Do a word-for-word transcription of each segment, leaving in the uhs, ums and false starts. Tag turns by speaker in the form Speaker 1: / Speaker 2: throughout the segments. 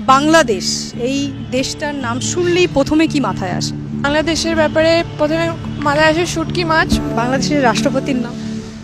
Speaker 1: বাংলাদেশ এই দেশটার নাম শুনলেই প্রথমে কি মাথায় আসে?
Speaker 2: বাংলাদেশের ব্যাপারে প্রথমে মাথায় আসে শুটকি মাছ।
Speaker 1: বাংলাদেশের রাষ্ট্রপতির নাম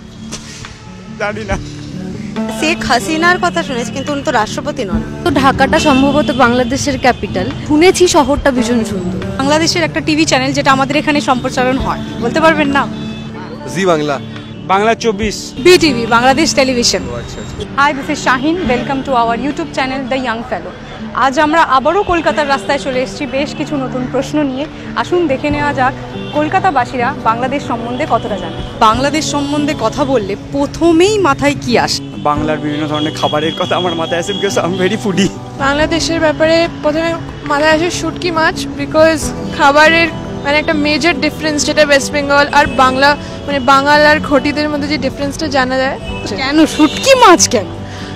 Speaker 3: জানি না।
Speaker 4: শেখ হাসিনার কথা শুনেছি, কিন্তু উনি তো রাষ্ট্রপতি নন।
Speaker 5: তো ঢাকাটা সম্ভবত বাংলাদেশের ক্যাপিটাল, শুনেছি শহরটা ভীষণ সুন্দর।
Speaker 1: বাংলাদেশের একটা টিভি চ্যানেল যেটা আমাদের এখানে সম্প্রচারণ হয়, বলতে পারবেন না?
Speaker 3: জি বাংলা। বাংলা চব্বিশ।
Speaker 1: BTV, Bangladesh television. Hi, this is Shahin, welcome to our YouTube channel the young fellow. আজ আমরা আবারও কলকাতার রাস্তায় চলে এসেছি বেশ কিছু নতুন প্রশ্ন নিয়ে। আসুন দেখে নেওয়া যাক কলকাতাবাসীরা বাংলাদেশ সম্বন্ধে কতটা জানে। বাংলাদেশ সম্বন্ধে কথা বললে প্রথমেই মাথায় কি আসে?
Speaker 3: বাংলার বিভিন্ন ধরনের খাবারের কথা আমার মাথায় আসে, because I am very foodie.
Speaker 2: বাংলাদেশের ব্যাপারে প্রথমে মাথায় আসে শুটকি মাছ, বিকজ খাবারের মানে একটা মেজর ডিফারেন্স, যেটা ওয়েস্ট বেঙ্গল আর বাংলা মানে বাঙাল আর ঘটিদের মধ্যে যে ডিফারেন্সটা জানা যায়।
Speaker 1: কেন শুটকি মাছ কেন?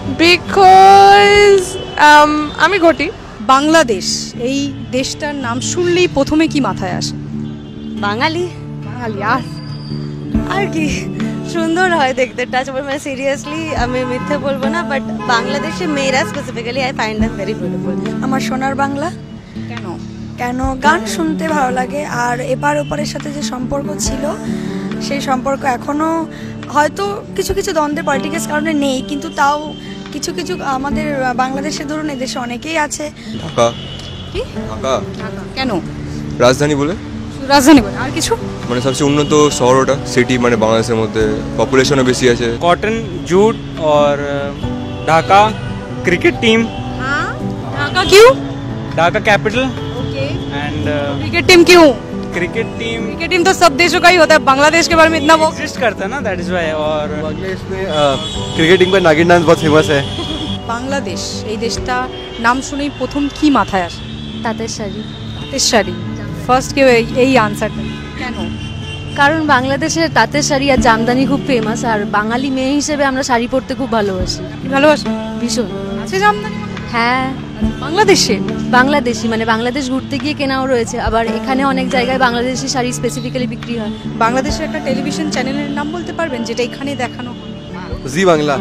Speaker 2: বিকজ আমি ঘটি।
Speaker 1: বাংলাদেশ এই দেশটার নাম শুনলেই প্রথমে কি মাথায় আসে?
Speaker 4: বাঙালি
Speaker 1: বাঙালি। আর
Speaker 4: আর কি সুন্দর হয় দেখতে, টাচ মানে সিরিয়াসলি আমি মিথ্যে বলবো না, বাট বাংলাদেশে মেয়েরা specifically I find them very beautiful.
Speaker 6: Amar Sonar Bangla.
Speaker 1: কেন?
Speaker 6: কেন গান শুনতে ভালো লাগে, আর এপার ওপারের সাথে যে সম্পর্ক ছিল সেই সম্পর্ক এখনো হয়তো কিছু কিছু দ্বন্দ্বের পলিটিক্যাল কারণে নেই, কিন্তু তাও কিছু কিছু আমাদের বাংলাদেশে ধরুন এদেশে অনেকেই আছে।
Speaker 7: ঢাকা।
Speaker 1: কি?
Speaker 7: ঢাকা।
Speaker 1: কেন?
Speaker 7: রাজধানী বলে।
Speaker 1: রাজধানী বলে আর কিছু?
Speaker 7: মানে সবচেয়ে উন্নত শহর ওটা, সিটি, মানে বাংলাদেশের মধ্যে পপুলেশনও বেশি আছে।
Speaker 3: कॉटन जूट और ढाका क्रिकेट टीम।
Speaker 1: हाँ, ढाका क्यों?
Speaker 3: Dhaka capital
Speaker 1: okay.
Speaker 3: And
Speaker 1: cricket team क्यों?
Speaker 3: क्रिकेट टीम
Speaker 1: क्रिकेट टीम तो सब देशों का ही होता है, बांग्लादेश के बारे में इतना वो
Speaker 3: एग्जिस्ट करता है ना, दैट इज व्हाई। और
Speaker 7: बांग्लादेश में क्रिकेटिंग में नागिन डांस बहुत फेमस है।
Speaker 1: বাংলাদেশ এই দেশটা নাম শুনেই প্রথম কি মাথায় আসে?
Speaker 5: তাঁতের শাড়ি।
Speaker 1: তাঁতের শাড়ি ফার্স্ট কেউ এই- এই আনসারটা কেন?
Speaker 5: কারণ বাংলাদেশের তাঁতের শাড়ি আর জামদানি খুব ফেমাস, আর বাঙালি মেয়ে হিসেবে আমরা শাড়ি পরতে খুব ভালোবাসি,
Speaker 1: আপনি ভালোবাসেন?
Speaker 5: ভীষণ।
Speaker 1: আছে জামদানি
Speaker 5: হ্যাঁ,
Speaker 1: বাংলাদেশে?
Speaker 5: বাংলাদেশি মানে বাংলাদেশ ঘুরতে গিয়ে কেনাও রয়েছে, আবার এখানে অনেক জায়গায় বাংলাদেশি শাড়ি স্পেসিফিক্যালি বিক্রি হয়।
Speaker 1: বাংলাদেশের একটা টেলিভিশন চ্যানেলের নাম বলতে পারবেন যেটা এখানে দেখানো হয়?
Speaker 7: জি বাংলা।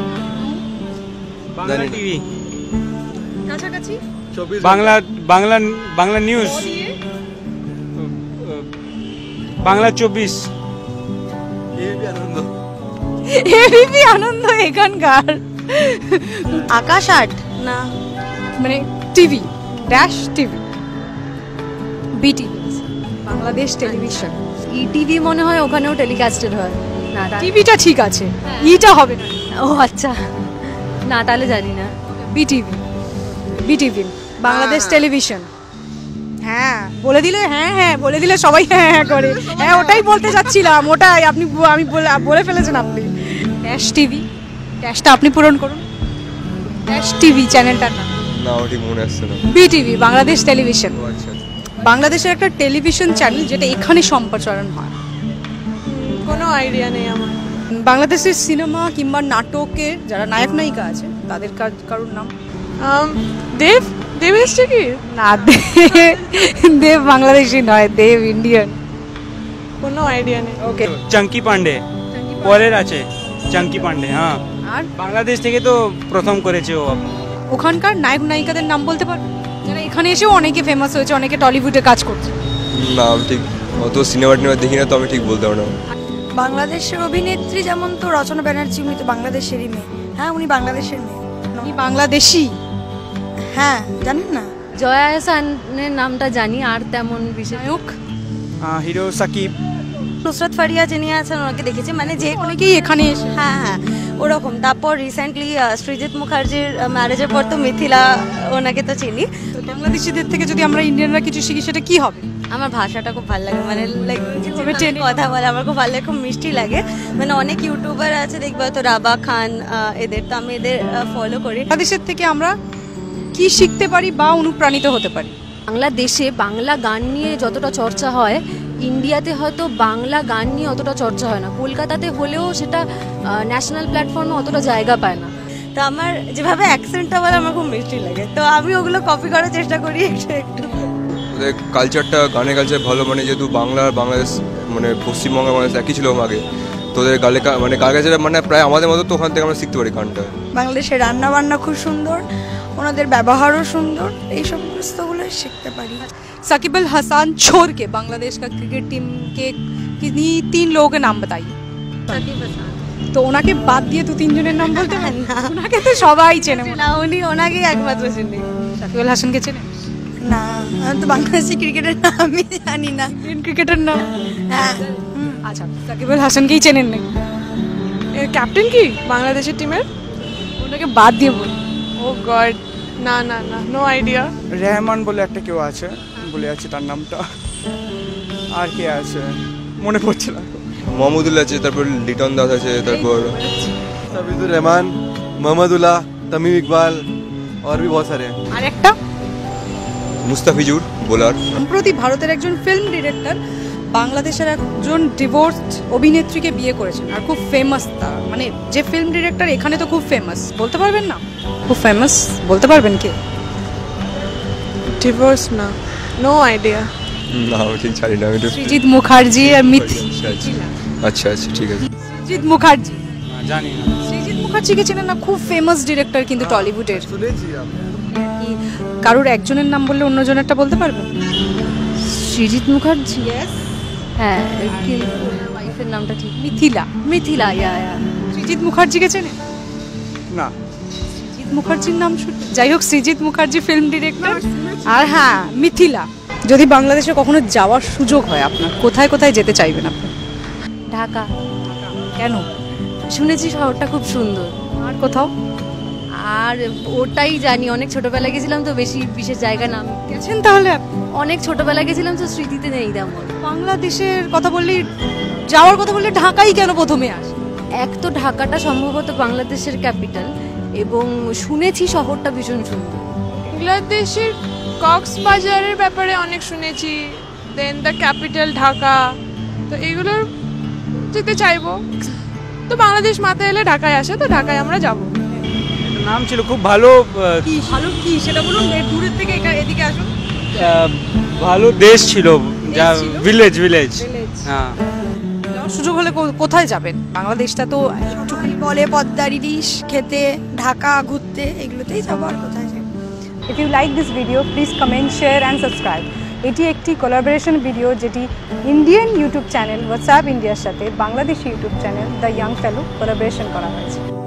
Speaker 3: बांग्ला टीवी,
Speaker 1: কাছাকাছি
Speaker 3: बांग्ला बांग्ला बांग्ला न्यूज, बांग्ला चौबीस।
Speaker 1: এবিপি আনন্দ এখানকার
Speaker 4: আকাশ আট না,
Speaker 1: মানে TV dash TV, BTV, Bangladesh television.
Speaker 5: ETV মনে হয় ওখানেও টেলিকাস্টেড হয় না? তা-
Speaker 1: টিভিটা ঠিক আছে, ইটা হবে না।
Speaker 5: ও আচ্ছা, না তাহলে জানি না।
Speaker 1: BTV, BTV Bangladesh television. হ্যাঁ বলে দিলে, হ্যাঁ হ্যাঁ বলে দিলে সবাই হ্যাঁ হ্যাঁ করে। হ্যাঁ ওটাই বলতে যাচ্ছিলাম, ওটাই আপনি আমি বলে- বলে ফেলেছেন আপনি। ড্যাশ টিভি, ড্যাশটা আপনি পূরণ করুন। ড্যাশ টিভি চ্যানেলটার নাম।
Speaker 7: না ওটা মনে আসছে না।
Speaker 1: BTV, Bangladesh television.
Speaker 7: ও আচ্ছা।
Speaker 1: বাংলাদেশের একটা টেলিভিশন চ্যানেল যেটা এখানে সম্প্রচারণ হয়।
Speaker 2: কোনো আইডিয়া নেই আমার।
Speaker 1: বাংলাদেশের সিনেমা কিংবা নাটকের যারা নায়ক নায়িকা আছে তাদের কার- কারোর নাম?
Speaker 2: আম, দেব দেব এসছে কি?
Speaker 1: না, দে- দেব বাংলাদেশি নয়, দেব ইন্ডিয়ান।
Speaker 2: কোনো আইডিয়া নেই।
Speaker 1: ওকে।
Speaker 3: চঙ্কি পান্ডে পরের আছে, চঙ্কি পান্ডে। হ্যাঁ,
Speaker 1: আর
Speaker 3: বাংলাদেশ থেকে তো প্রথম করেছে ও।
Speaker 1: ওখানকার নায়ক নায়িকাদের নাম বলতে পারবেন যারা এখানে এসেও অনেকে ফেমাস হয়েছে, অনেকে টলিউডে কাজ করছে?
Speaker 7: না আমি ঠিক অত সিনেমা টিনেমা দেখি না, তো আমি ঠিক বলতে পারবো না।
Speaker 6: বাংলাদেশের অভিনেত্রী যেমন তো রচনা ব্যানার্জি, উনি তো বাংলাদেশেরই মেয়ে। হ্যাঁ, উনি বাংলাদেশের মেয়ে।
Speaker 1: উনি বাংলাদেশি?
Speaker 6: হ্যাঁ, জানেন না?
Speaker 5: জয়া আহসানের নামটা জানি, আর তেমন বিশেষ।
Speaker 1: নায়ক
Speaker 3: হিরো সাকিব।
Speaker 4: নুসরাত ফারিয়া যিনি আছেন ওনাকে দেখেছি, মানে যে
Speaker 1: অনেকেই এখানে এসে।
Speaker 4: হ্যাঁ হ্যাঁ ওরকম। তারপর রিসেন্টলি সৃজিত মুখার্জির ম্যারেজের পর তো মিথিলা, ওনাকে তো চিনি।
Speaker 1: তো বাংলাদেশিদের থেকে যদি আমরা ইন্ডিয়ানরা কিছু শিখি সেটা কি হবে?
Speaker 4: আমার ভাষাটা খুব ভালো লাগে, মানে লাইক
Speaker 1: যেভাবে টেনে-
Speaker 4: কথা বলে আমার খুব ভালো লাগে, খুব মিষ্টি লাগে। মানে অনেক ইউটিউবার আছে দেখবে তো, রাবা খান, আহ, এদের তো আমি এদের ফলো করি।
Speaker 1: বাংলাদেশের থেকে আমরা কি শিখতে পারি বা অনুপ্রাণিত হতে পারি?
Speaker 5: বাংলাদেশে বাংলা গান নিয়ে যতটা চর্চা হয়, ইন্ডিয়াতে হয়তো বাংলা গান নিয়ে অতটা চর্চা হয় না। কলকাতাতে হলেও সেটা ন্যাশনাল প্ল্যাটফর্মে অতটা জায়গা পায় না।
Speaker 4: তো আমার যেভাবে অ্যাকসেন্টটা বলে আমার খুব মিষ্টি লাগে, তো আমি ওগুলো কপি করার চেষ্টা করি একটু একটু।
Speaker 7: ওদের কালচারটা, গানের কালচার ভালো, মানে যেহেতু বাংলা আর বাংলাদেশ মানে পশ্চিমবঙ্গের মানুষ একই ছিল আগে, তো ওদের গালে মানে গালে যেটা মানে প্রায় আমাদের মতো, তো ওখান থেকে আমরা শিখতে পারি গানটা।
Speaker 6: বাংলাদেশের রান্না বান্না খুব সুন্দর, ওনাদের ব্যবহারও সুন্দর, এই সমস্তগুলো শিখতে পারি।
Speaker 1: साकिब अल हसन छोड़ के बांग्लादेश का क्रिकेट टीम के किन्हीं तीन लोगों के नाम बताइए। তো ওনাকে বাদ দিয়ে তো তিনজনের নাম বলতে পারেন না? ওনাকে তো সবাই চেনে মনে
Speaker 4: না উনি ওনাকেই একমাত্র চিনি।
Speaker 1: হয়। সাকিব আল হাসানকে চেনে?
Speaker 6: না, আমি তো বাংলাদেশি ক্রিকেটের নামই জানি না।
Speaker 1: ইন্ডিয়ান ক্রিকেটার নাম?
Speaker 6: হ্যাঁ,
Speaker 1: আচ্ছা, সাকিব আল হাসানকেই চেনেন না?
Speaker 2: ক্যাপ্টেন কি বাংলাদেশের টিমের?
Speaker 1: ওনাকে বাদ দিয়ে বলুন।
Speaker 2: ও গড, না না না, নো আইডিয়া।
Speaker 3: রেহমান বলে একটা কেউ আছে, বলে আছে তার নামটা। আর কে আছে মনে পড়ছে না।
Speaker 7: মোহাম্মদুল্লাহ আছে, তারপর লিটন দাস আছে, তারপর
Speaker 8: साबिदुर रहमान, मोहम्मदुल्लाह, तमीम इकबाल और भी बहुत सारे हैं।
Speaker 1: আর একটা
Speaker 7: মুস্তাফিজুর বোলার।
Speaker 1: সম্প্রতি ভারতের একজন ফিল্ম ডিরেক্টর বাংলাদেশের একজন ডিভোর্সড অভিনেত্রীকে বিয়ে করেছেন আর খুব ফেমাস তার, মানে যে ফিল্ম ডিরেক্টর এখানে তো খুব ফেমাস, বলতে পারবেন না? খুব ফেমাস, বলতে পারবেন কে?
Speaker 2: ডিভোর্স না, নো আইডিয়া।
Speaker 7: না আমি ঠিক জানি না, আমি একটু
Speaker 1: সৃজিত মুখার্জি আর মিথি
Speaker 7: আচ্ছা আচ্ছা ঠিক আছে।
Speaker 1: সৃজিত মুখার্জি,
Speaker 3: জানি না।
Speaker 1: সৃজিত মুখার্জিকে চেনেন না? খুব ফেমাস ডিরেক্টর কিন্তু টলিউডের।
Speaker 8: सुने जी आप?
Speaker 1: কি কারোর একজনের নাম বললে অন্যজনেরটা বলতে পারবেন?
Speaker 5: সৃজিত মুখার্জি, হ্যাঁ, কিন্তু ওয়াইফের নামটা ঠিক
Speaker 1: মিথিলা।
Speaker 5: মিথিলা, ইয়া ইয়া
Speaker 1: সৃজিত মুখার্জিকে চেনে?
Speaker 3: না।
Speaker 1: সৃজিত মুখার্জির নাম শুনে, যাই হোক, সৃজিত মুখার্জি ফিল্ম ডিরেক্টর। আর হ্যাঁ, মিথিলা। যদি বাংলাদেশে কখনো যাওয়ার সুযোগ হয় আপনার, কোথায় কোথায় যেতে চাইবেন আপনি?
Speaker 5: ঢাকা।
Speaker 1: কেন?
Speaker 5: শুনেছি শহরটা খুব সুন্দর।
Speaker 1: আর কোথাও
Speaker 5: আর ওটাই জানি, অনেক ছোটবেলায় গেছিলাম তো, বেশি বিশেষ জায়গা নাম
Speaker 1: গেছেন তাহলে আপনি?
Speaker 5: অনেক ছোটবেলায় গেছিলাম তো, স্মৃতিতে নেই তেমন।
Speaker 1: বাংলাদেশের কথা বললে, যাওয়ার কথা বললে ঢাকাই কেন প্রথমে আসে?
Speaker 5: এক তো ঢাকাটা সম্ভবত বাংলাদেশের ক্যাপিটাল, এবং শুনেছি শহরটা ভীষণ সুন্দর।
Speaker 2: বাংলাদেশের কক্সবাজারের ব্যাপারে অনেক শুনেছি, দেন দ্য ক্যাপিটাল ঢাকা, তো এগুলোর যেতে চাইবো। তো বাংলাদেশ মাথায় এলে ঢাকায় আসে, তো ঢাকায় আমরা যাব।
Speaker 3: একটা নাম ছিল খুব ভালো, আহ,
Speaker 1: কি ভালো, কি সেটা বলুন, এ দূরের থেকে একা- এদিকে আসুন।
Speaker 3: আহ, ভালো দেশ ছিল, যা
Speaker 1: ছিল?
Speaker 3: Village village
Speaker 1: Village।
Speaker 3: হ্যাঁ।
Speaker 1: যাওয়ার সুযোগ হলে কো- কোথায় যাবেন? বাংলাদেশটা তো
Speaker 6: একটুখানি বলে পদ্মার ইলিশ খেতে, ঢাকা ঘুরতে, এগুলোতেই যাবো, আর কোথায় যাবো।
Speaker 1: If you like this video please comment, share and subscribe. এটি একটি কোলাবোরেশন ভিডিও যেটি ইন্ডিয়ান ইউটিউব চ্যানেল হোয়াটসঅ্যাপ ইন্ডিয়ার সাথে Bangladeshi YouTube channel the young fellow collaboration করা হয়েছে।